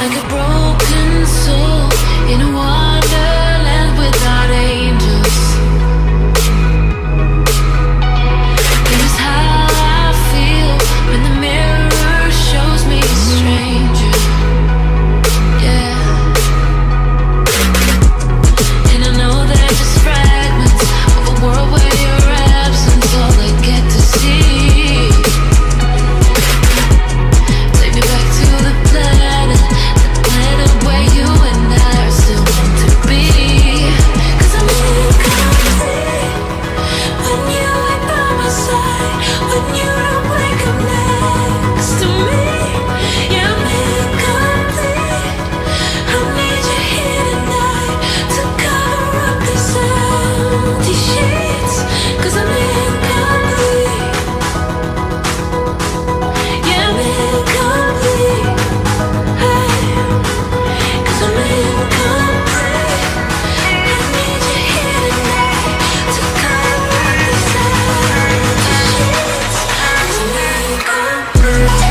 like a broken soul in a wonderland without angels. This is how I feel when the mirror shows me a stranger. Yeah. And I know they're just fragments of a world where your absence all I get to see. Take me back to the planet where you and I are still meant to be. 'Cause I'm incomplete when you ain't by my side, when you don't wake up next to me. Yeah, I'm incomplete. I need you here tonight to cover up these empty sheets. 'Cause I'm incomplete. Yeah, I'm incomplete. Hey. 'Cause I'm incomplete. I need you here tonight to cover up these empty sheets. 'Cause I'm incomplete.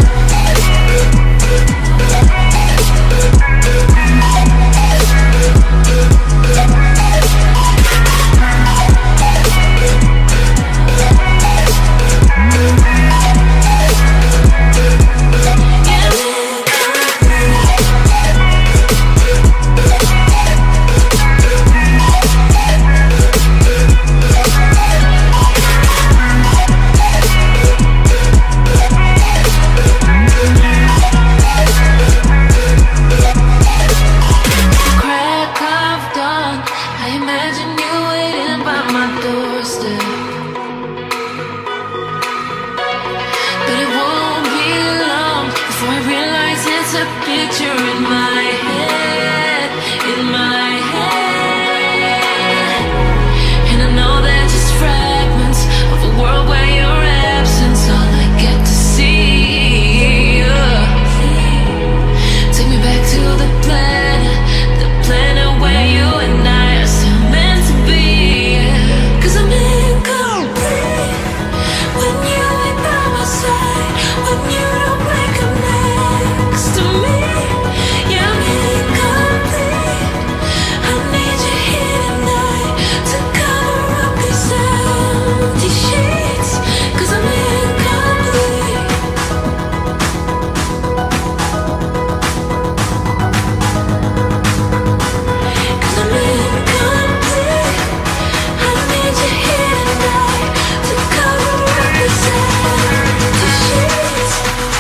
Crack of dawn, I imagine you waiting by my doorstep. But it won't be long before I realize it's a picture in my head, in my head. And I know they're just fragments of a world where your absence all I get to see. Take me back to the planet where you and I are still meant to be. 'Cause I'm incomplete when you ain't by my side, when you don't wake up next to me. Yeah, I'm incomplete. I need you here tonight to cover up these empty sheets. 'Cause I'm incomplete. 'Cause I'm incomplete. I need you here tonight to cover up these empty sheets.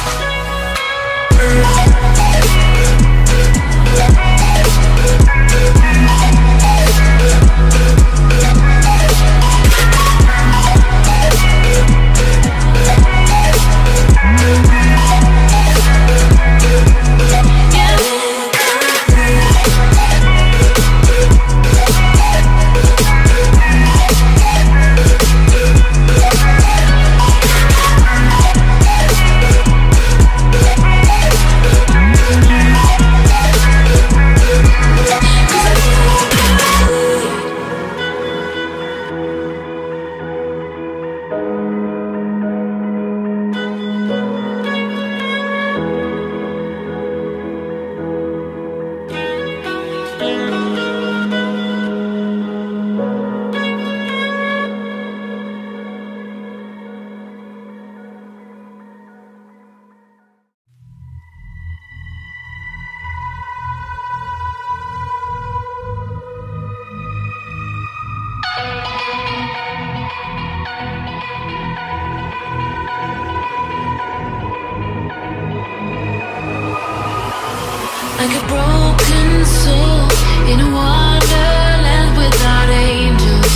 Like a broken soul in a wonderland without angels.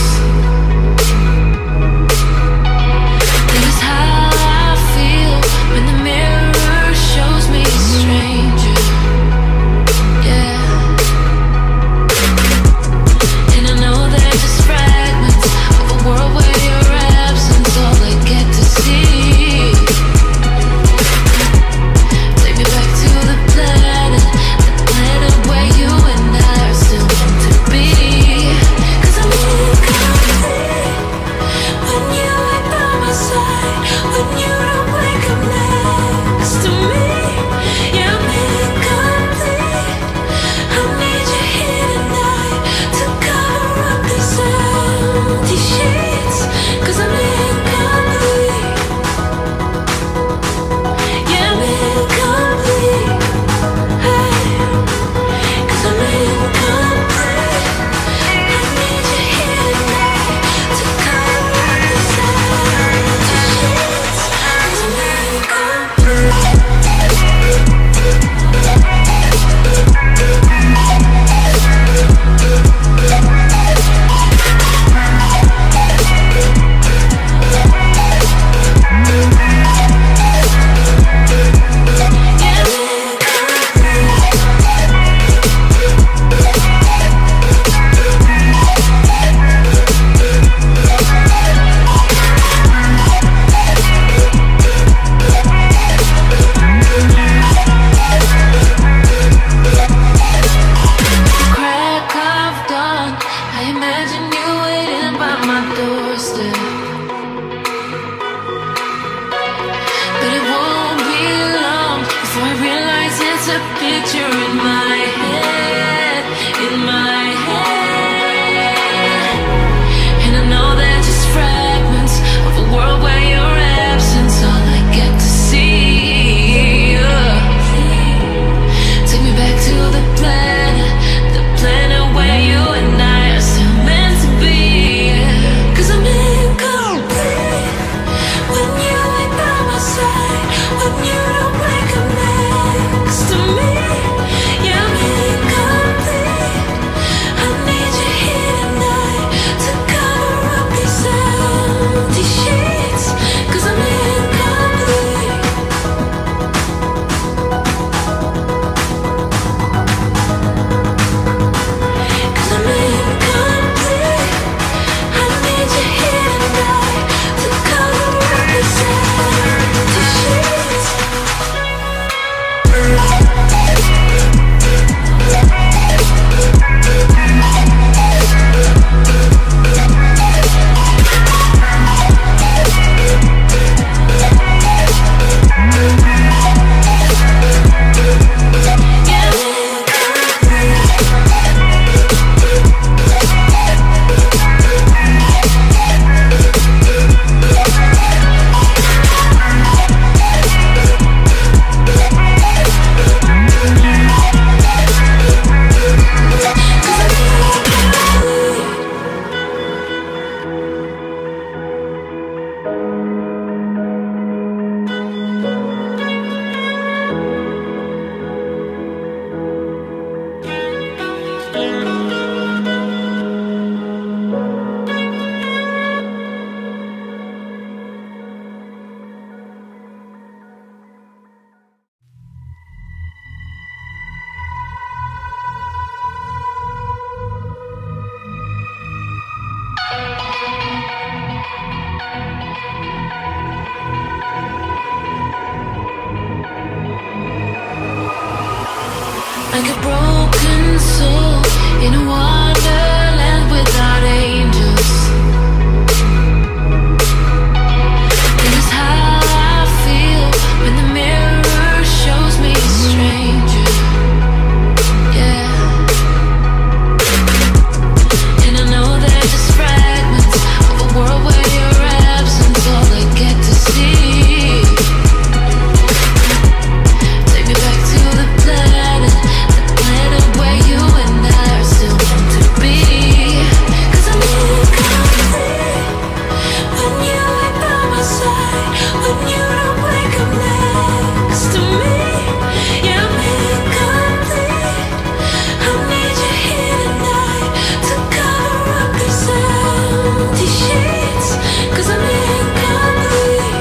This is how I feel when the mirror shows me a stranger. Yeah. And I know they're just fragments of a world where your absence all I get to see. Take me back to the planet where you and I are still meant to a picture in my head, in my head. And I know they're just fragments of a world where your absence all I get to see. Take me back to the planet where you and I are still meant to be. 'Cause I'm incomplete when you ain't by my side, when you don't wake up next to me. Yeah, I'm incomplete. I need you here tonight to cover up these empty sheets. 'Cause I'm incomplete. 'Cause I'm incomplete. I need you here tonight to cover up these empty sheets. Like a broken soul in a wonderland without angels. This is how I feel when the mirror shows me a stranger. Yeah. And I know they're just fragments of a world where your absence all I get to see. Take me back to the planet where you and I are still meant to be. 'Cause I'm incomplete when you ain't by my side, when you don't wake up next to me. Yeah, I'm incomplete. I need you here tonight to cover up these empty sheets. 'Cause I'm incomplete.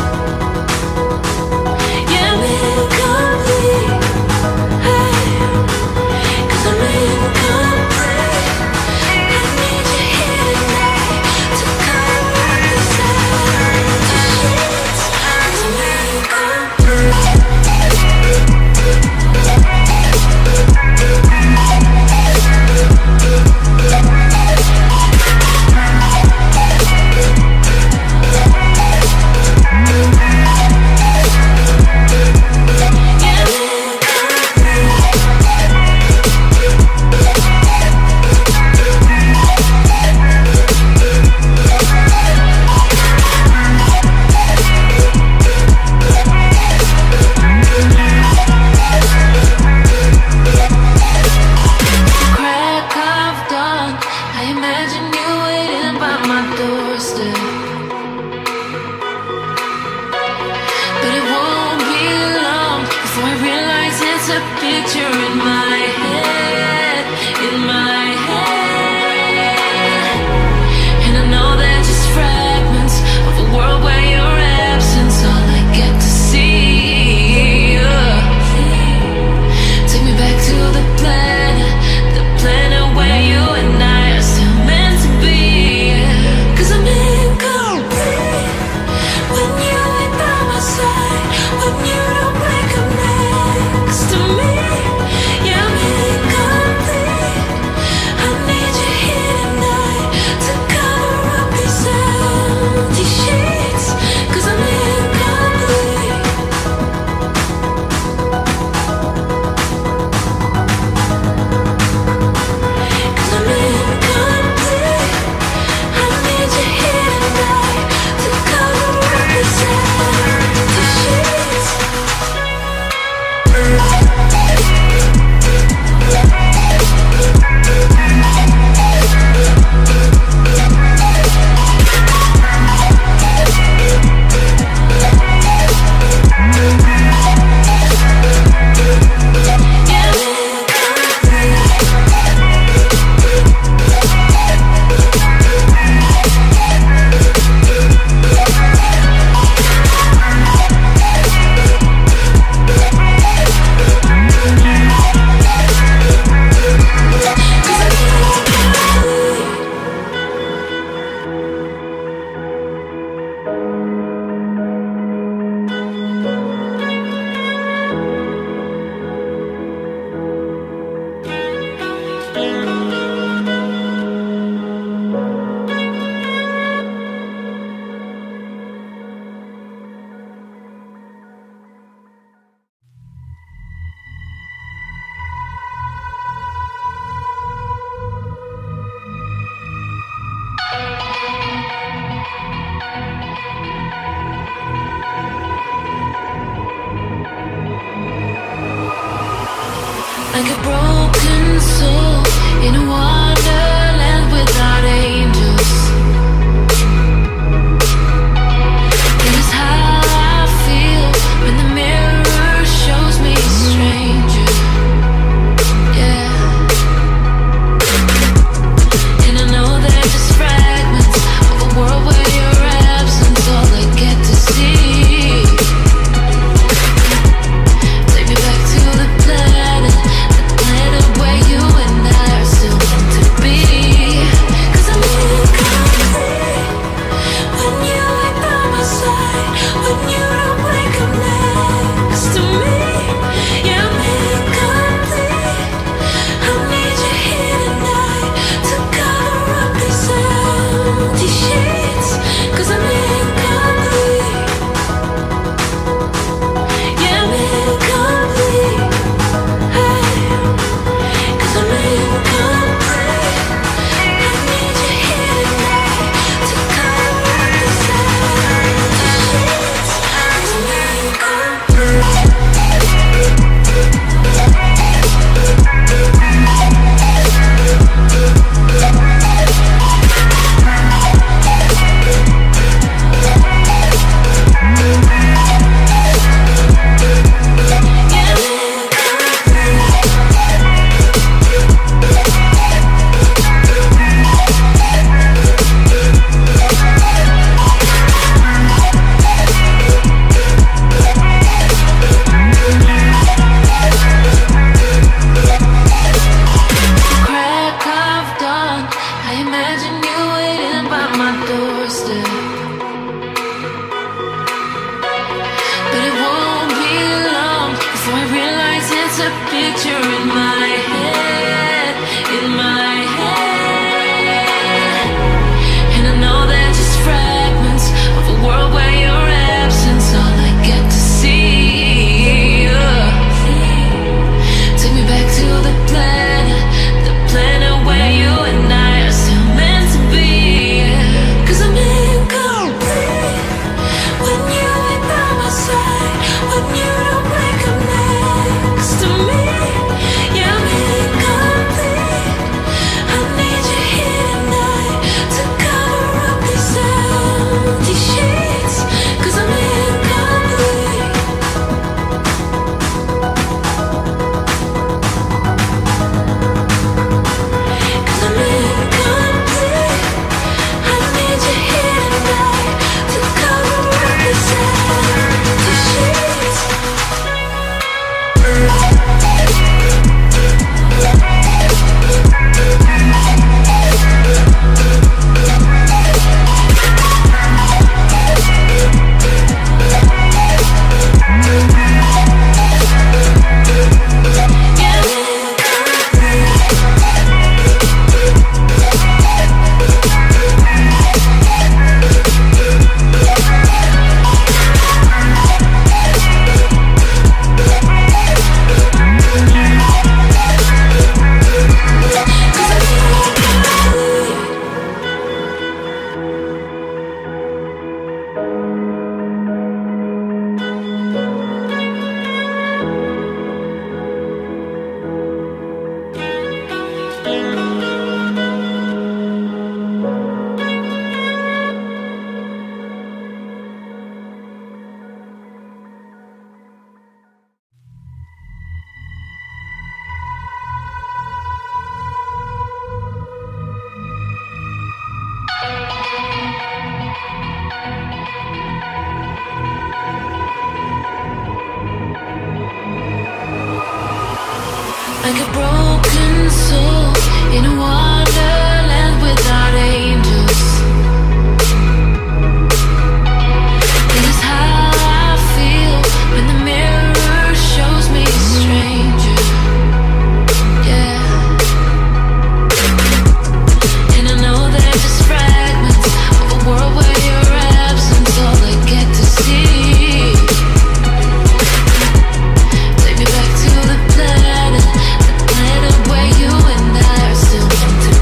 Yeah, I'm incomplete. Hey. 'Cause I'm incomplete. I need you here tonight to cover up these empty sheets. 'Cause I'm incomplete. Crack of dawn, I imagine you waiting by my doorstep. But it won't be long before I realize it's a picture in my head, in my head. And I know they're just fragments of a world where your absence all I get to see. Take me back to the planet where you and I are still meant to be. 'Cause I'm incomplete when you ain't by my side, when you don't wake up next to me. Yeah, I'm incomplete. like a broken soul in a wonderland without angels. This is how I feel when the mirror shows me a stranger. Yeah. And I know they're just fragments of a world where your absence all I get to see. Take me back to the planet where you and I are still meant to be. 'Cause I'm incomplete when you ain't by my side, when you don't wake up next to me. Yeah, I'm incomplete. I need you here tonight to cover up these empty sheets. 'Cause I'm incomplete. Yeah, I'm incomplete. Hey. 'Cause I'm incomplete. I need you here tonight to cover up these empty sheets. 'Cause I'm incomplete. Crack of dawn, I imagine you waiting by my doorstep. But it won't be long before I realize it's a picture in my head, in my head. And I know they're just fragments of a world where your absence all I get to see. Take me back to the planet where you and I are still meant to be. 'Cause I'm incomplete when you ain't by my side, when you don't wake up next to me. Yeah, I'm incomplete. I need you here tonight to cover up these empty sheets. 'Cause I'm incomplete. 'Cause I'm incomplete. I need you here tonight to cover up these empty sheets. Like a broken soul in a wonderland without angels. This is how I feel when the mirror shows me a stranger. Yeah. And I know they're just fragments of a world where your absence all I get to see. Take me back to the planet where you and I are still meant to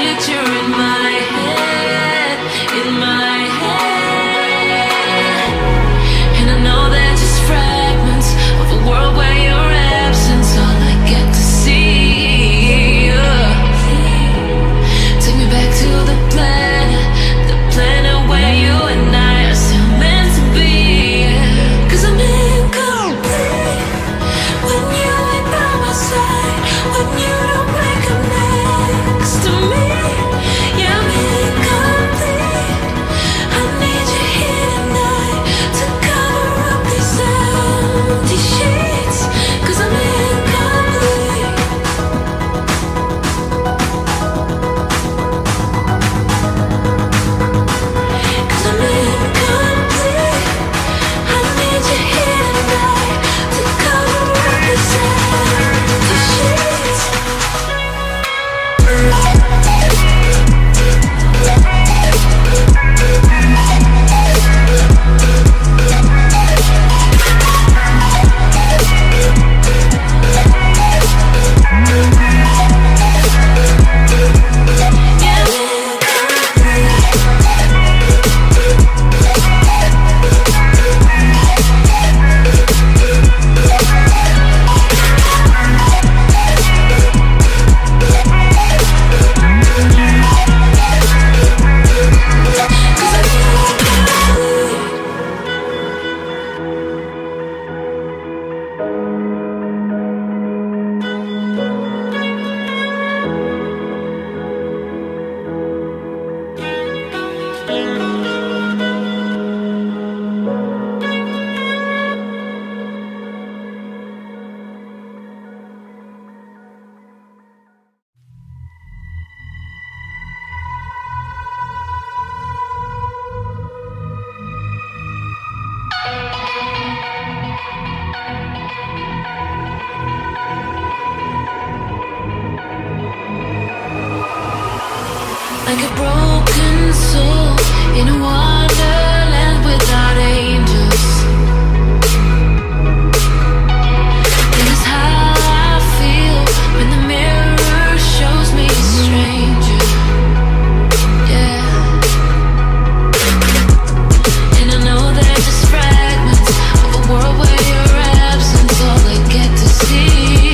picture in my head, in my head. And I know they're just fragments of a world where your absence all I get to see. Take me back to the planet where you and I are still meant to be. 'Cause I'm incomplete when you ain't by my side, when you don't wake up next to me. Yeah, I'm incomplete. I need you here tonight to cover up these empty sheets. 'Cause I'm incomplete. 'Cause I'm incomplete. I need you here tonight to cover up these empty sheets. Like a broken soul in a wonderland without angels. This is how I feel when the mirror shows me a stranger. Yeah. And I know they're just fragments of a world where your absence all I get to see.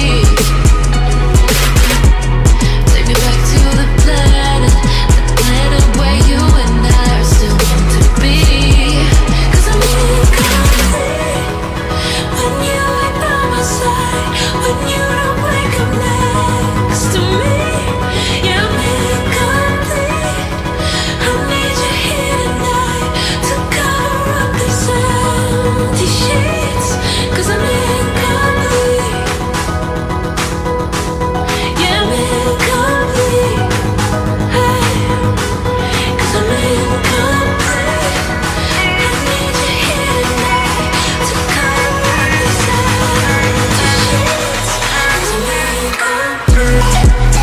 Take me back to the planet where you and I are still meant to be. 'Cause I'm incomplete when you ain't by my side, when you don't wake up next to me. Yeah, I'm incomplete. I need you here tonight to cover up these empty sheets. 'Cause I'm incomplete. Yeah, I'm incomplete. Hey. 'Cause I'm incomplete. I need you here tonight to cover up these empty sheets. 'Cause I'm incomplete.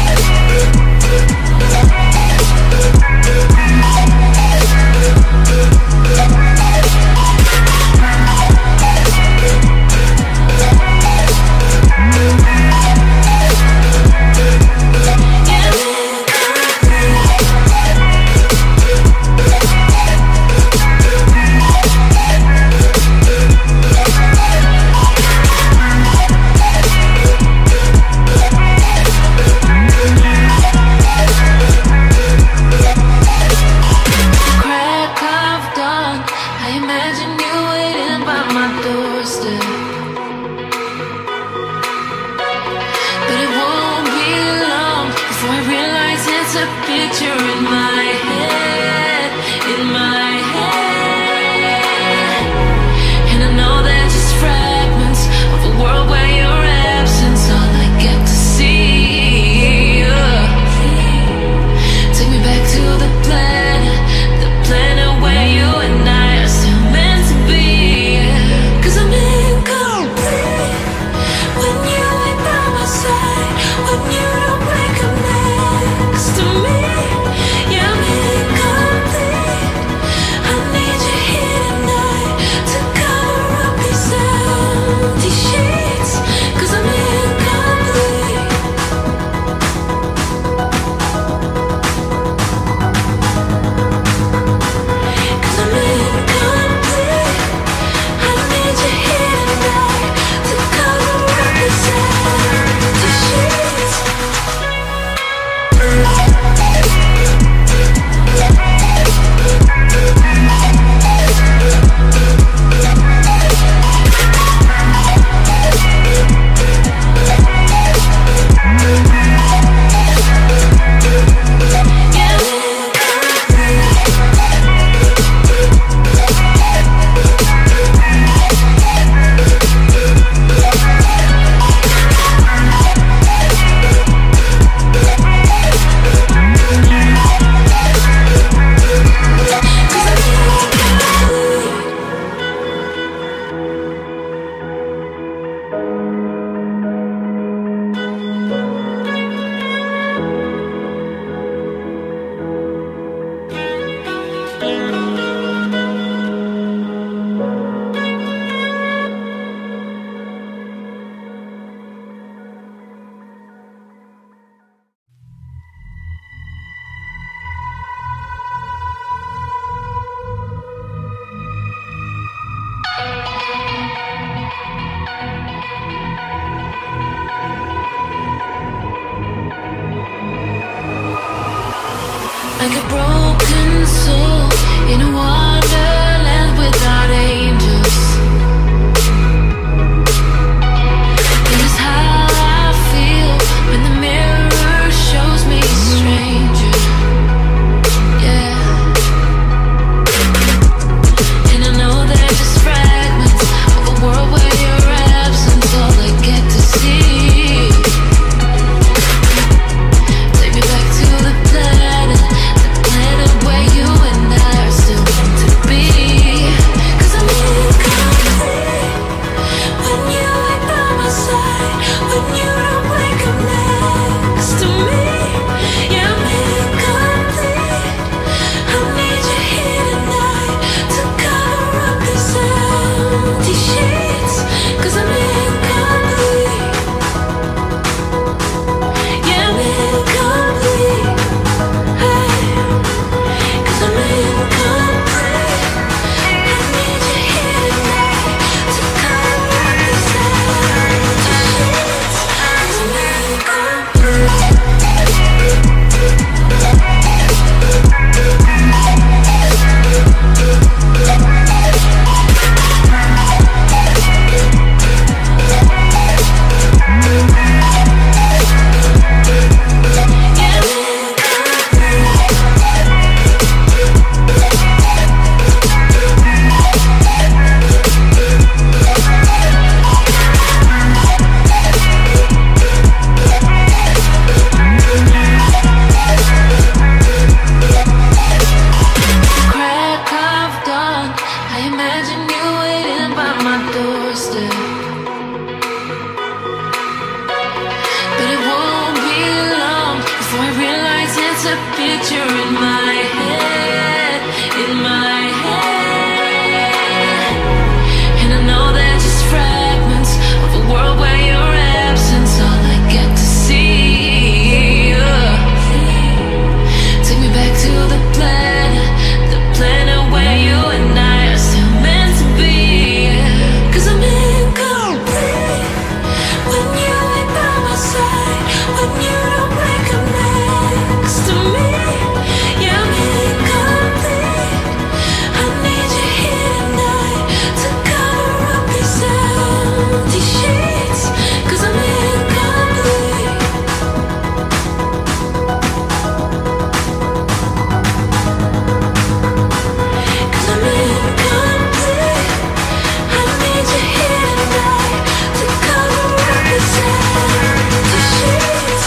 Crack of dawn, I imagine you waiting by my doorstep. But it won't be long before I realize it's a picture in my head, in my head. And I know they're just fragments of a world where your absence all I get to see. Take me back to the planet where you and I are still meant to be. 'Cause I'm incomplete when you ain't by my side, when you don't wake up next to me. Yeah, I'm incomplete. like a broken soul in a wonderland without angels. This is how I feel when the mirror shows me a stranger. Yeah. And I know they're just fragments of a world where your absence all I get to see. Take me back to the planet where you and I are still meant to be. 'Cause I'm incomplete when you ain't by my side, when you don't wake up next to me. Yeah, I'm incomplete. I need you here tonight to cover up these empty sheets. 'Cause I'm incomplete. Yeah, I'm incomplete. Hey. 'Cause I'm incomplete. I need you here tonight to cover up these empty sheets. 'Cause I'm incomplete. Crack of dawn, I imagine you waiting by my doorstep. But it won't be long before I realize it's a picture in my head, in my head. And I know they're just fragments of a world where your absence all I get to see. Take me back to the planet where you and I are still meant to be. 'Cause I'm incomplete when you ain't by my side, when you don't wake up next to me. Yeah, I'm incomplete. I need you here tonight to cover up these empty sheets. 'Cause I'm incomplete. 'Cause I'm incomplete. I need you here tonight to cover up these empty sheets.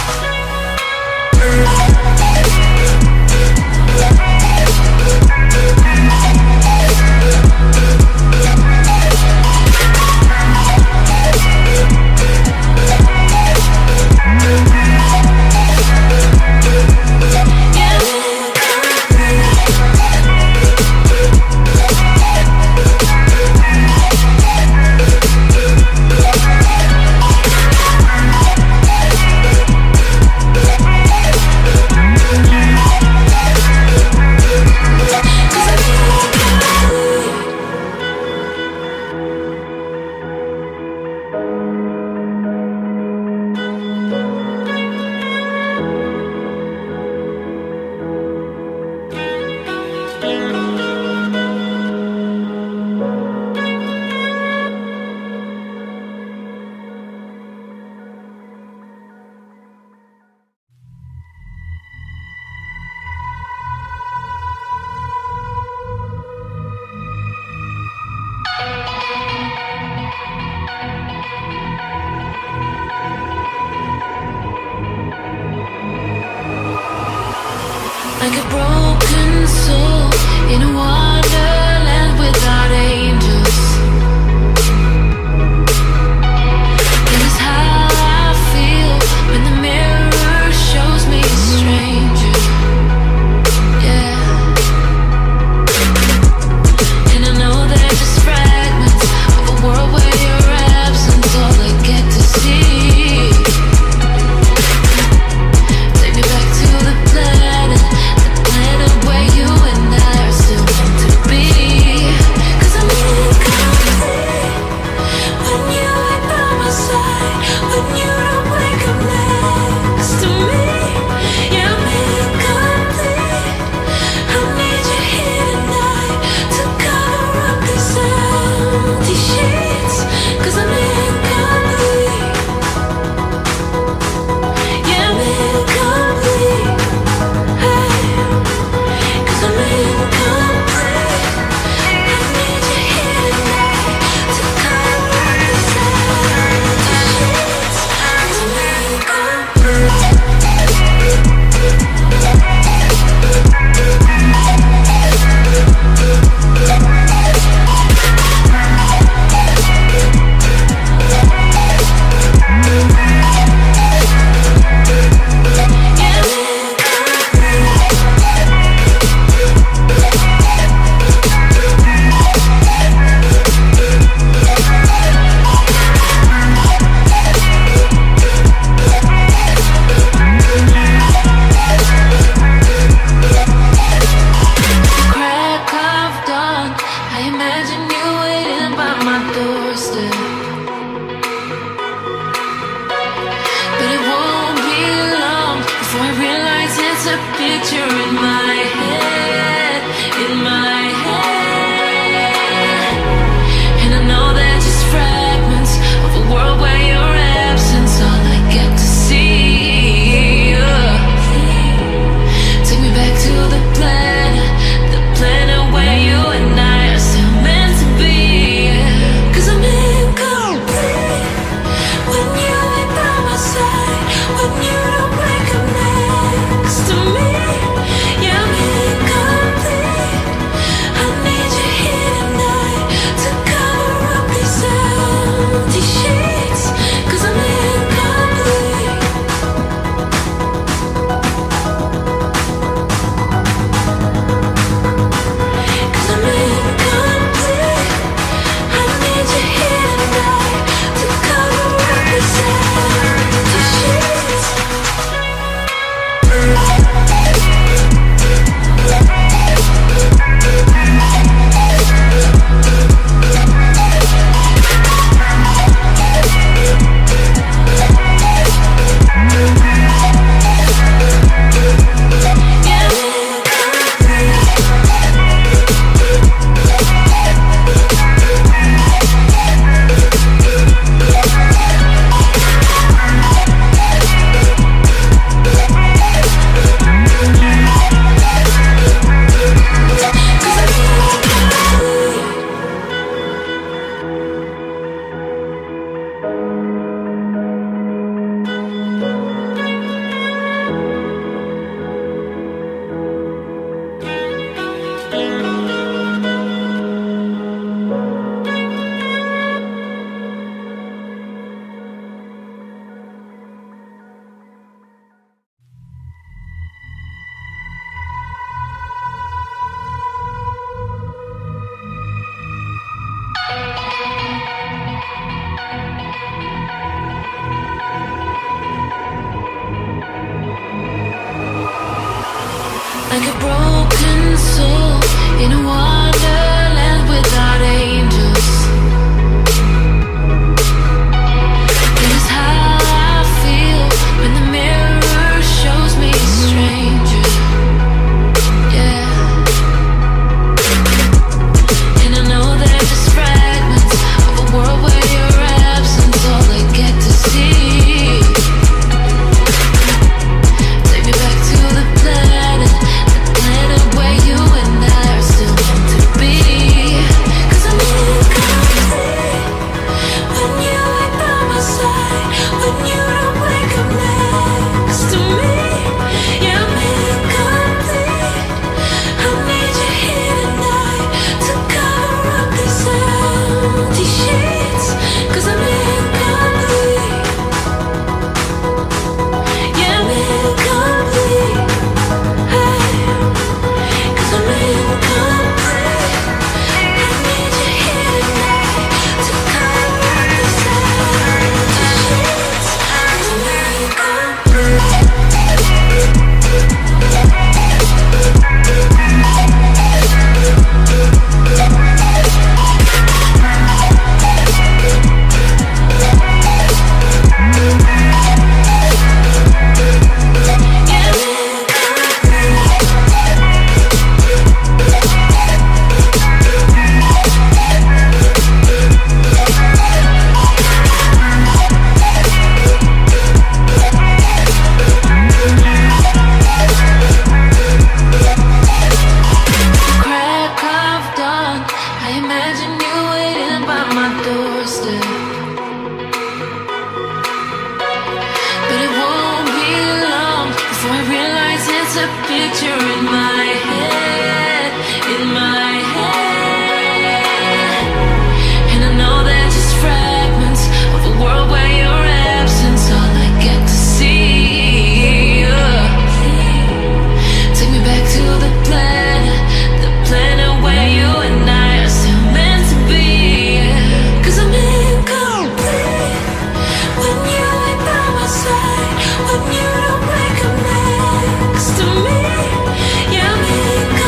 Like a broken soul in a wonderland without angels. This is how I feel when the mirror shows me a stranger. Yeah. And I know they're just fragments of a world where your absence all I get to see. Take me back to the planet where you and I are still meant to it's a picture in my head, in my head. And I know they're just fragments of a world where your absence all I get to see. Take me back to the planet where you and I are still meant to be. 'Cause I'm incomplete when you ain't by my side, when you don't wake up next to me. Yeah, I'm incomplete. I need you here tonight to cover up these empty sheets. 'Cause I'm incomplete. 'Cause I'm incomplete. I need you here tonight to cover up these empty sheets. Like a broken soul in a wonderland without angels. That is how I feel when the mirror shows me a stranger. Yeah. And I know they're just fragments of a world where your absence all I get to see. Take me back to the planet where you and I are still meant to be. 'Cause I'm incomplete when you ain't by my side, when you don't wake up next to me. Yeah, I'm incomplete. I need you here tonight to cover up these empty sheets. 'Cause I'm incomplete. Yeah, I'm incomplete. Hey. 'Cause I'm incomplete. I need you here tonight to cover up these empty sheets. 'Cause I'm incomplete. Crack of dawn, I imagine you waiting by my doorstep. But it won't be long before I realize it's a picture in my head, in my head. And I know they're just fragments of a world where your absence all I get to see. Take me back to the planet where you and I are still meant to be. 'Cause I'm incomplete when you ain't by my side, when you don't wake up next to me. Yeah, I'm incomplete.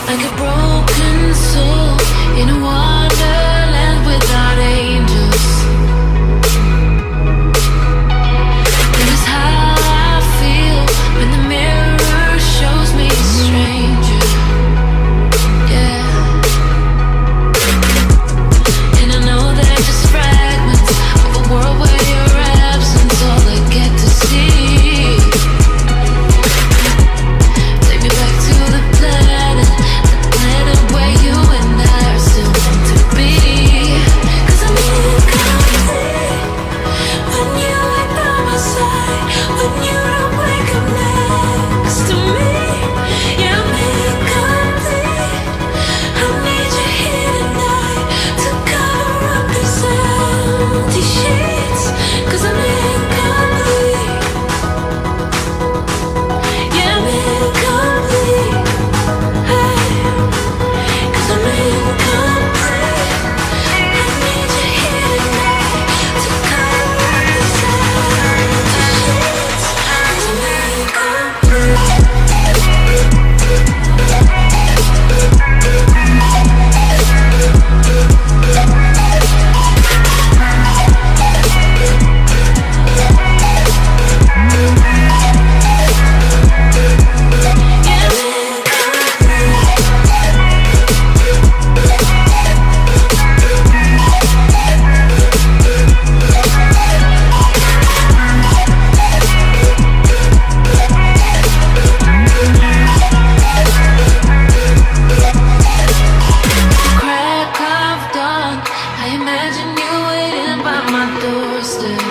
like a broken soul in a wonderland without angels. That is how I feel when the mirror shows me a stranger. Yeah. And I know they're just fragments of a world where your absence all I get to see. Take me back to the planet where you and I are still meant to be. 'Cause I'm incomplete when you ain't by my side, when you don't wake up next to me. Yeah, I'm incomplete. I need you here tonight to cover up these empty sheets. 'Cause I'm incomplete. Yeah, I'm incomplete. Hey. 'Cause I'm incomplete. I need you here tonight to cover up these empty sheets. 'Cause I'm incomplete. Crack of dawn, I imagine you waiting by my doorstep.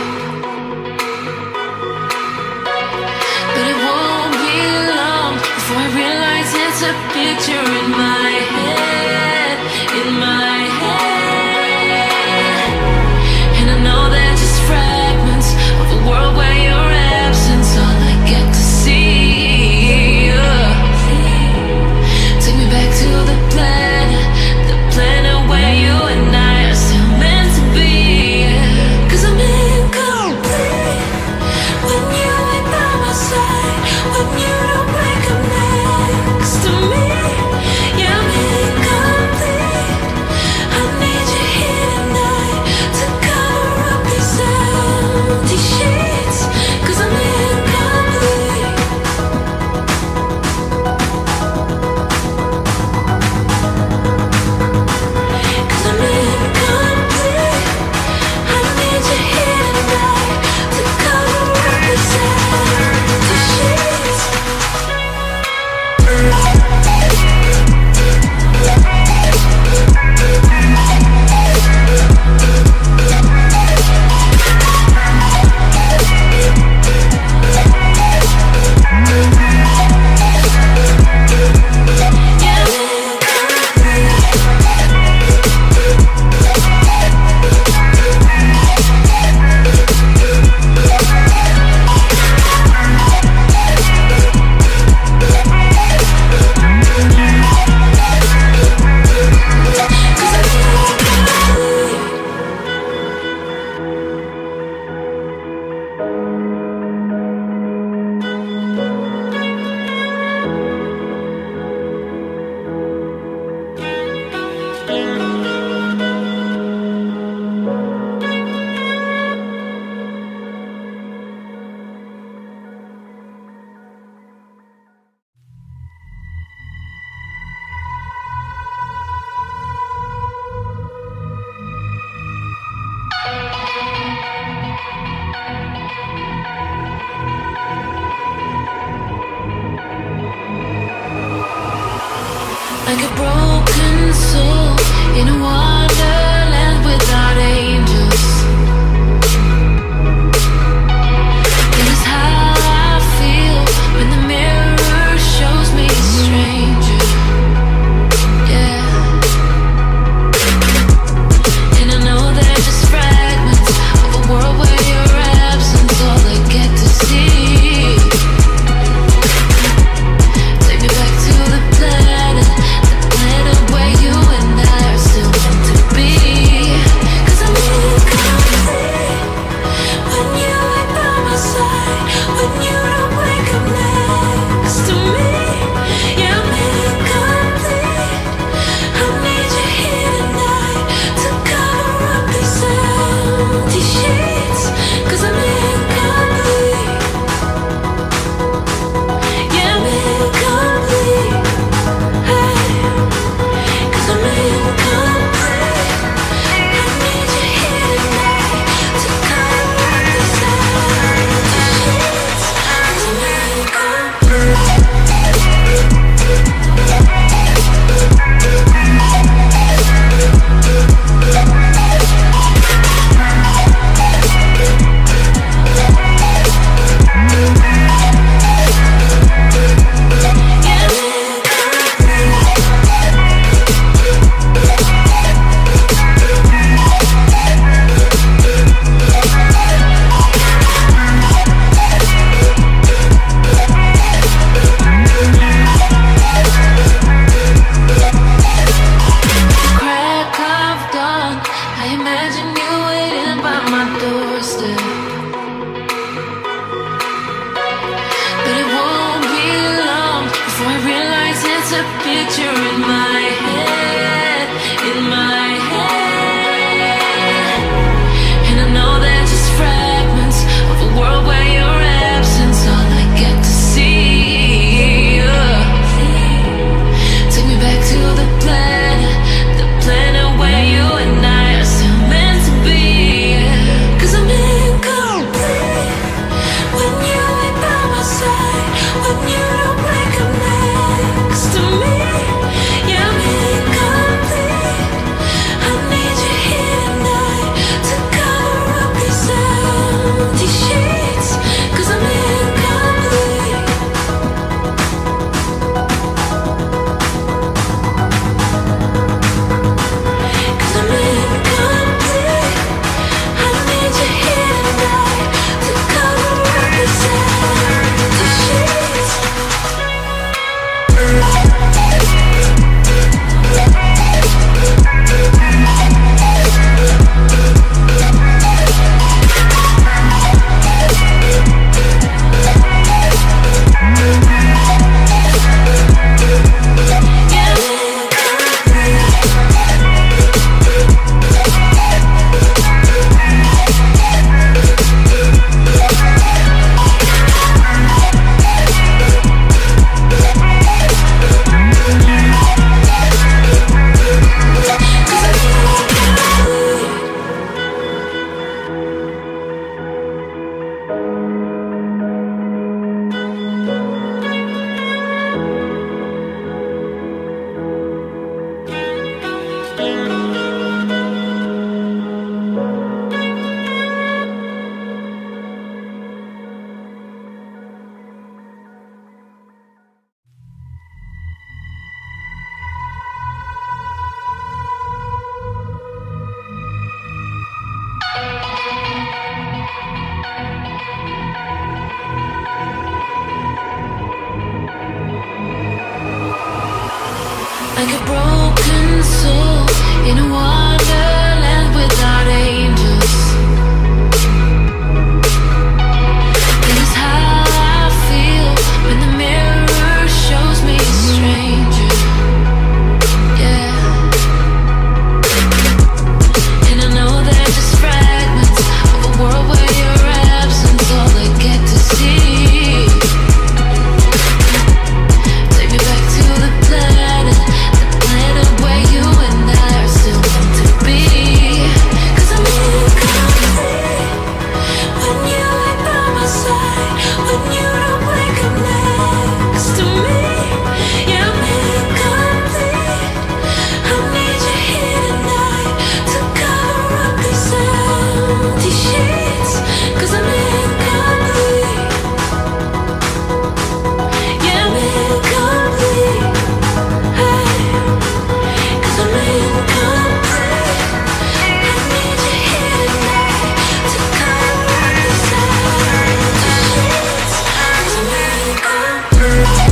But it won't be long before I realize it's a picture in my head, in my head. And I know they're just fragments of a world where your absence all I get to see. Take me back to the planet where you and I are still meant to be. 'Cause I'm incomplete when you ain't by my side, when you don't wake up next to me. Yeah, I'm incomplete. I need you here tonight to cover up these empty sheets. 'Cause I'm incomplete. 'Cause I'm incomplete. I need you here tonight to cover up these empty sheets. Like a broken soul in a wonderland without angels. That is how I feel when the mirror shows me a stranger. Yeah. And I know they're just fragments of a world where your absence all I get to see. Take me back to the planet where you and I are still meant to be. it's a picture in my head, in my head. And I know they're just fragments of a world where your absence all I get to see. Take me back to the planet where you and I are still meant to be. 'Cause I'm incomplete when you ain't by my side, when you don't wake up next to me. Yeah, I'm incomplete. I need you here tonight to cover up these empty sheets. 'Cause I'm incomplete. 'Cause I'm incomplete. I need you here tonight to cover up these empty sheets. Like a broken soul in a wonderland without angels. That is how I feel when the mirror shows me a stranger. Yeah. And I know they're just fragments of a world where your absence all I get to see. Take me back to the planet where you and I are still meant to be. 'Cause I'm incomplete when you ain't by my side, when you don't wake up next to me. Yeah, I'm incomplete. I need you here tonight to cover up these empty sheets. 'Cause I'm incomplete. Yeah, I'm incomplete. Hey. 'Cause I'm incomplete. I need you here tonight to cover up these empty sheets. 'Cause I'm incomplete.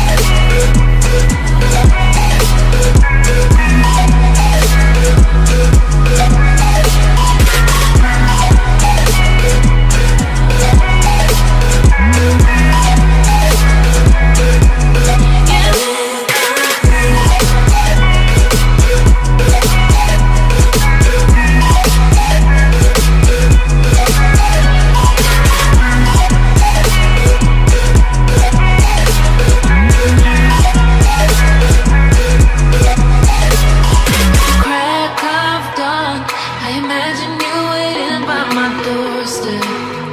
Crack of dawn, I imagine you waiting by my doorstep.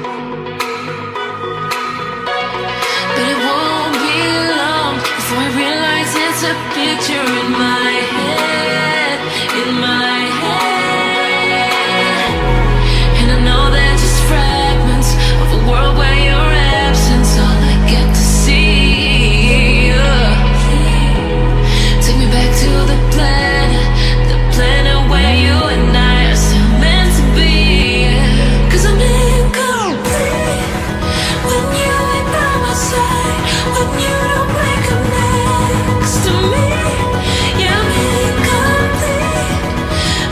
But it won't be long before I realize it's a picture in my head, in my head. And I know they're just fragments of a world where your absence all I get to see. Take me back to the planet where you and I are still meant to be. 'Cause I'm incomplete when you ain't by my side, when you don't wake up next to me. Yeah, I'm incomplete.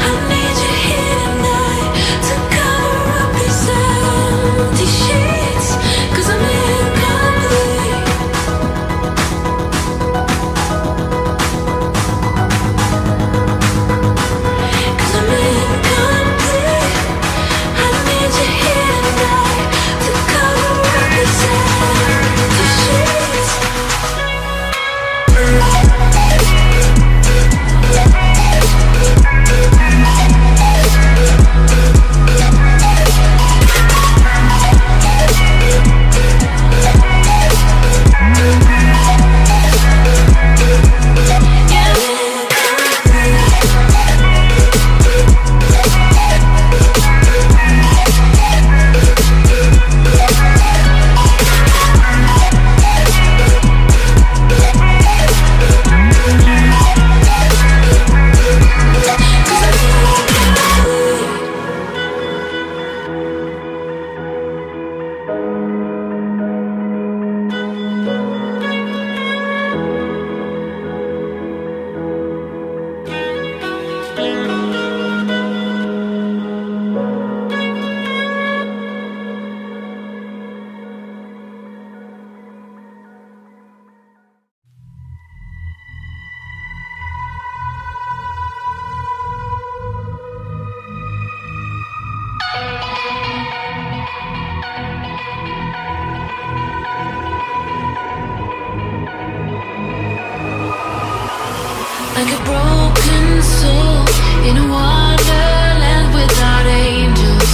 like a broken soul in a wonderland without angels.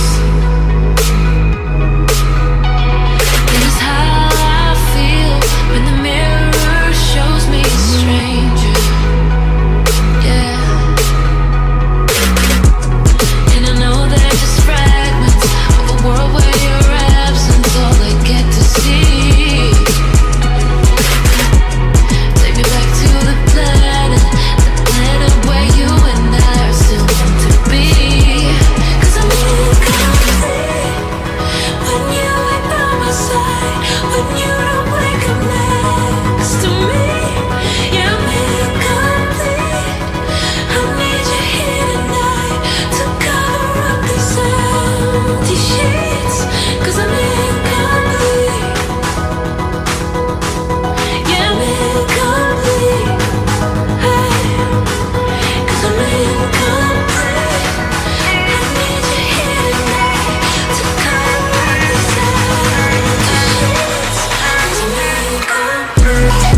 This is how I feel when the mirror shows me a stranger. Yeah. And I know they're just fragments of a world where your absence all I get to see. Take me back to the planet where you and I are still meant to be. 'Cause I'm incomplete when you ain't by my side, when you don't wake up next to me. Yeah, I'm incomplete. I need you here tonight to cover up these empty sheets. 'Cause I'm incomplete. Yeah, I'm incomplete. Hey. 'Cause I'm incomplete. I need you here tonight to cover up these empty sheets. 'Cause I'm incomplete.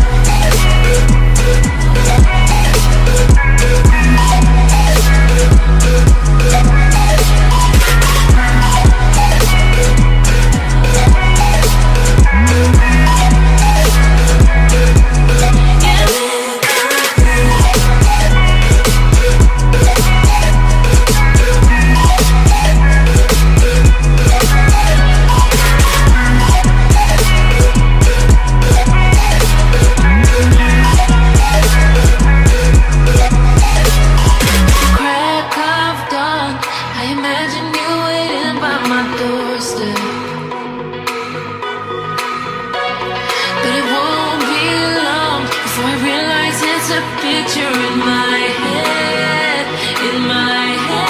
Crack of dawn, I imagine you waiting by my doorstep. But it won't be long before I realize it's a picture in my head, in my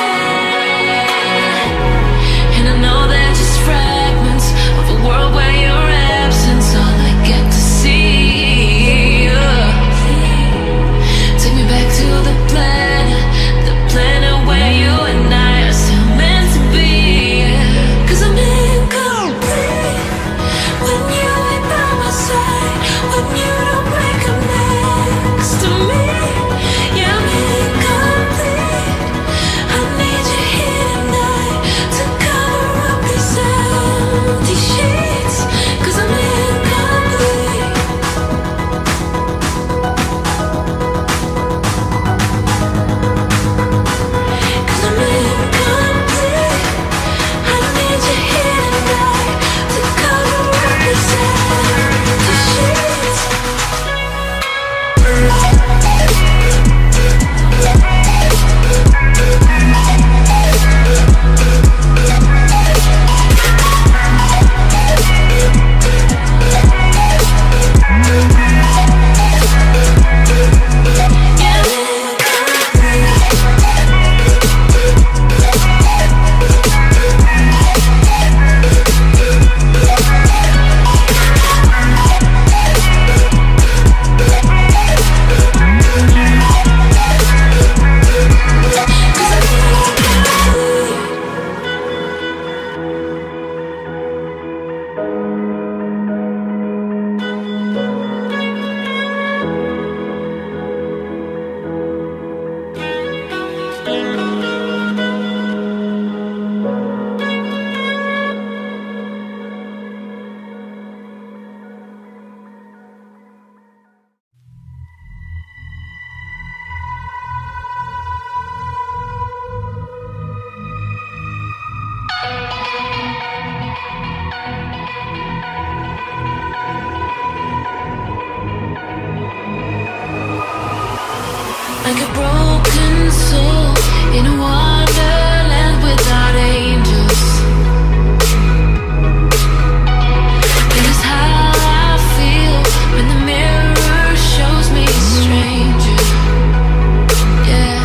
head. And I know they're just fragments of a world where your absence all I get to see. Take me back to the planet where you and I are still meant to be. 'Cause I'm incomplete when you ain't by my side, when you don't wake up next to me. Yeah, I'm incomplete. I need you here tonight to cover up these empty sheets. 'Cause I'm incomplete. 'Cause I'm incomplete. I need you here tonight to cover up these empty sheets. Like a broken soul in a wonderland without angels. This is how I feel when the mirror shows me a stranger. Yeah.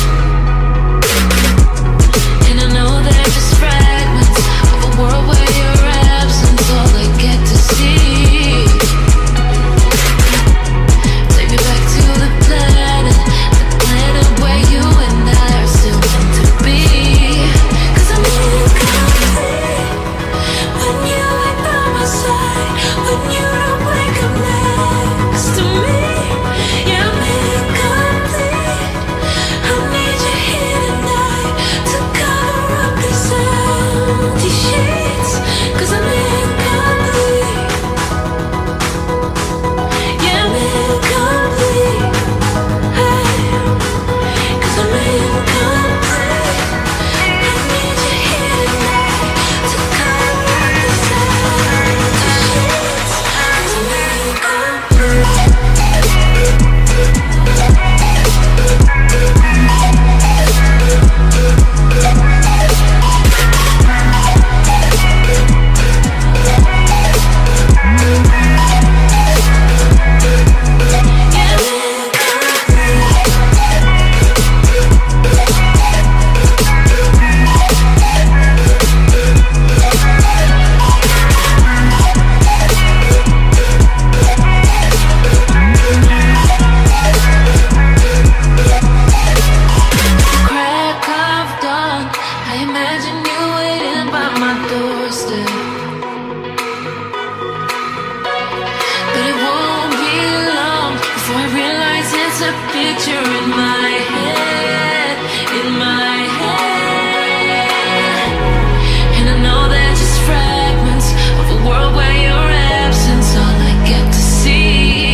And I know they're just fragments of a world where your absence all I get to see. Take me back to the planet where you and I are still meant to be. 'Cause I'm a picture in my head, in my head. And I know they're just fragments of a world where your absence all I get to see.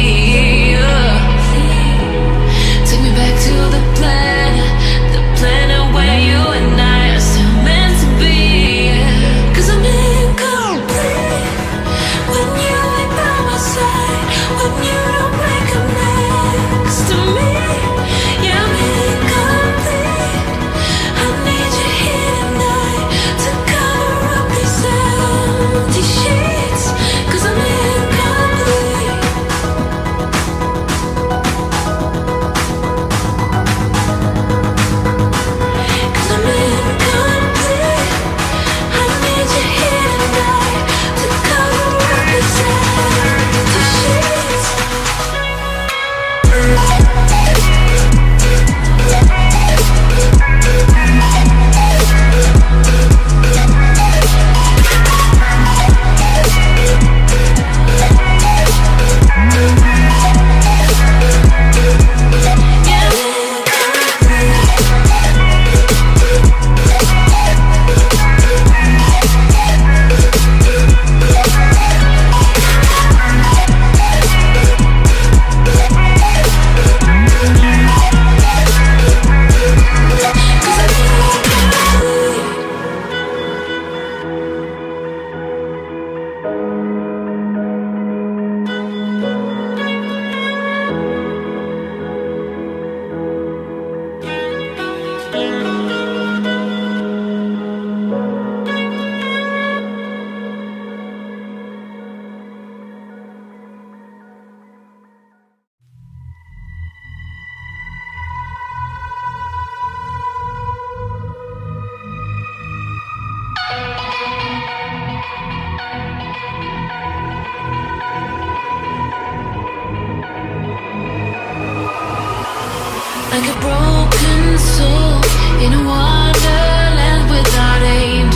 Take me back to the planet where you and I are still meant to be. 'Cause I'm incomplete when you ain't by my side, when you don't wake up next to me. Yeah, I'm incomplete. I need you here tonight to cover up these empty sheets. 'Cause I'm incomplete. 'Cause I'm incomplete. I need you here tonight to cover up these empty sheets. Like a broken soul in a wonderland without angels.